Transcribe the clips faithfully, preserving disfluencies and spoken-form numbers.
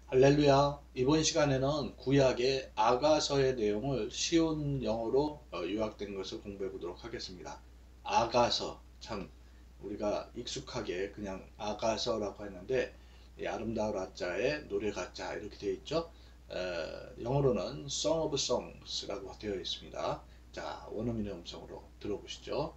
할렐루야. 이번 시간에는 구약의 아가서의 내용을 쉬운 영어로 요약된 것을 공부해 보도록 하겠습니다. 아가서, 참 우리가 익숙하게 그냥 아가서라고 했는데 아름다울 아자에 노래 가자 이렇게 되어 있죠. 에, 영어로는 Song of Songs라고 되어 있습니다. 자, 원어민의 음성으로 들어보시죠.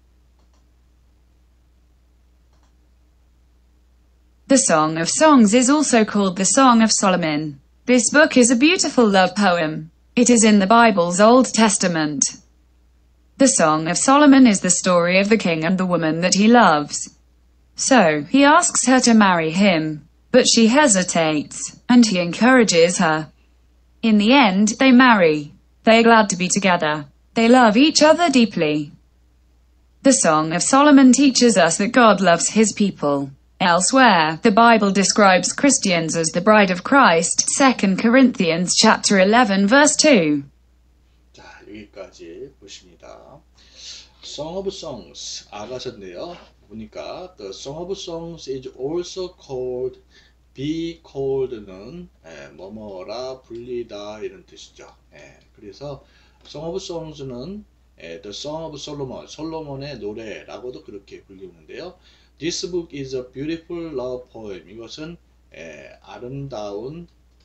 The Song of Songs is also called the Song of Solomon. This book is a beautiful love poem. It is in the Bible's Old Testament. The Song of Solomon is the story of the king and the woman that he loves. So, he asks her to marry him, but she hesitates, and he encourages her. In the end, they marry. They are glad to be together. They love each other deeply. The Song of Solomon teaches us that God loves his people. Elsewhere, the Bible describes Christians as the bride of Christ, Second Corinthians chapter eleven verse two. 자, 여기까지 보십니다. Song of Songs, 아가서인데요. 보니까 the Song of Songs is also called be called는 예, 뭐뭐라 불리다 이런 뜻이죠. 예, 그래서 Song of Songs는 예, the Song of Solomon, 솔로몬의 노래라고도 그렇게 불리는데요. This book is a beautiful love poem. 이것은 에, 아름다운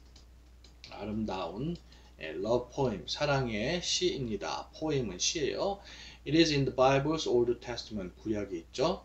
아름다운 에, love poem, 사랑의 시입니다. poem은 시예요. It is in the Bible's Old Testament. 구약에 있죠.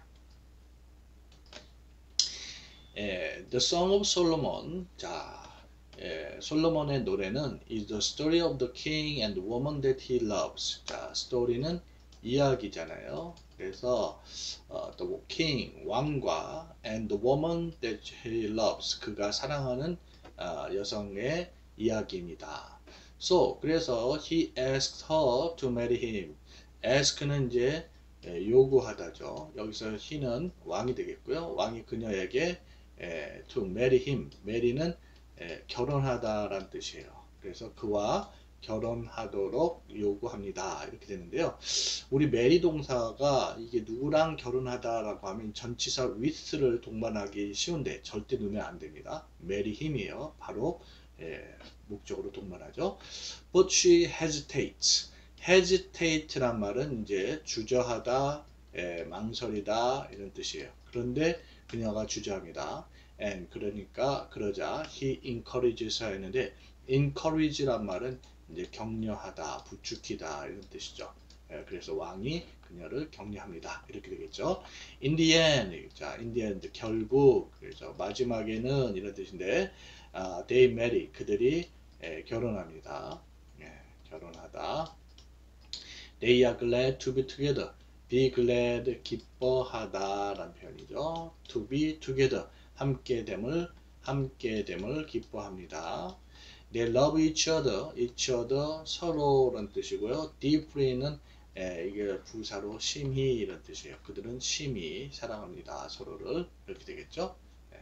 에, 에, The Song of Solomon. 자, 에, 솔로몬의 노래는 is the story of the king and the woman that he loves. 자, 스토리는 이야기잖아요. 그래서 uh, the king, 왕과 and the woman that he loves, 그가 사랑하는 uh, 여성의 이야기입니다. So, 그래서 he asked her to marry him. ask는 이제 에, 요구하다죠. 여기서 he는 왕이 되겠고요. 왕이 그녀에게 에, to marry him. marry는 에, 결혼하다라는 뜻이에요. 그래서 그와 결혼하도록 요구합니다. 이렇게 되는데요. 우리 marry 동사가 이게 누구랑 결혼하다라고 하면 전치사 with를 동반하기 쉬운데 절대 넣으면 안 됩니다. marry him이에요. 바로 예, 목적으로 동반하죠. But she hesitates. hesitate란 말은 이제 주저하다, 예, 망설이다 이런 뜻이에요. 그런데 그녀가 주저합니다. And 그러니까 그러자 he encourages her 했는데 encourage란 말은 이제 격려하다, 부추기다 이런 뜻이죠. 예, 그래서 왕이 그녀를 격려합니다. 이렇게 되겠죠. In the end, 자, in the end 결국, 그래서 마지막에는 이런 뜻인데, uh, they marry, 그들이 예, 결혼합니다. 예, 결혼하다. They are glad to be together. Be glad, 기뻐하다라는 표현이죠. To be together, 함께됨을 함께됨을 기뻐합니다. They love each other, each other, 서로라는 뜻이고요. deeply는 에, 이게 부사로 심히 이런 뜻이에요. 그들은 심히 사랑합니다. 서로를. 이렇게 되겠죠. 네.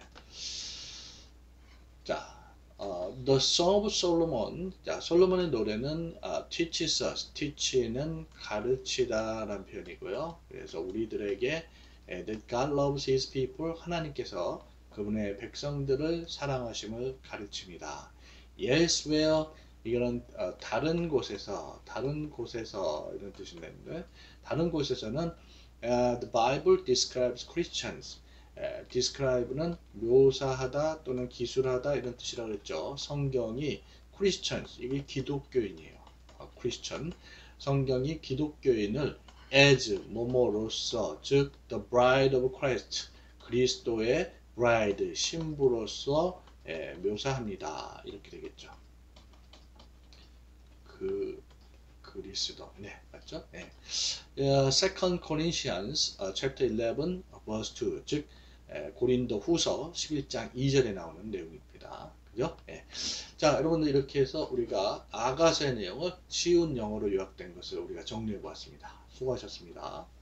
자, 어, The Song of Solomon. 자, 솔로몬의 노래는 어, teaches us. teach는 가르치다라는 표현이고요. 그래서 우리들에게 에, that God loves His people. 하나님께서 그분의 백성들을 사랑하심을 가르칩니다. Elsewhere, 이거는 어, 다른 곳에서, 다른 곳에서 이런 뜻인데, 다른 곳에서는 uh, the Bible describes Christians. uh, describe는 묘사하다 또는 기술하다 이런 뜻이라고 했죠. 성경이 Christians, 이게 기독교인이에요. 어, Christian. 성경이 기독교인을 as 뭐뭐로서, 즉 the bride of Christ, 그리스도의 bride, 신부로서 예, 묘사합니다. 이렇게 되겠죠. 그 그리스도, 네, 맞죠? 네. Uh, Second Corinthians uh, chapter eleven verse two, 즉 에, 고린도 후서 십일 장 이 절에 나오는 내용입니다. 그죠? 네. 자, 여러분들 이렇게 해서 우리가 아가서의 내용을 쉬운 영어로 요약된 것을 우리가 정리해 보았습니다. 수고하셨습니다.